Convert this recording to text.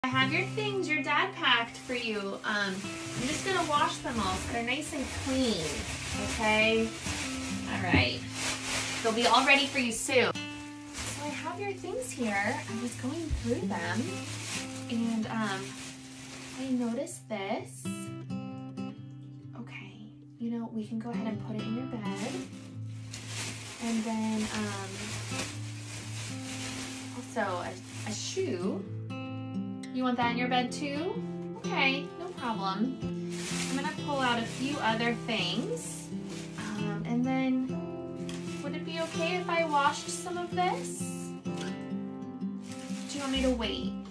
I have your things your dad packed for you. I'm just gonna wash them all so they're nice and clean, okay? All right, they'll be all ready for you soon. So I have your things here. I was going through them and I noticed this. Okay, you know, we can go ahead and put it in your bed. And then also a shoe. You want that in your bed too? Okay, no problem. I'm gonna pull out a few other things. And then, would it be okay if I washed some of this? Do you want me to wait?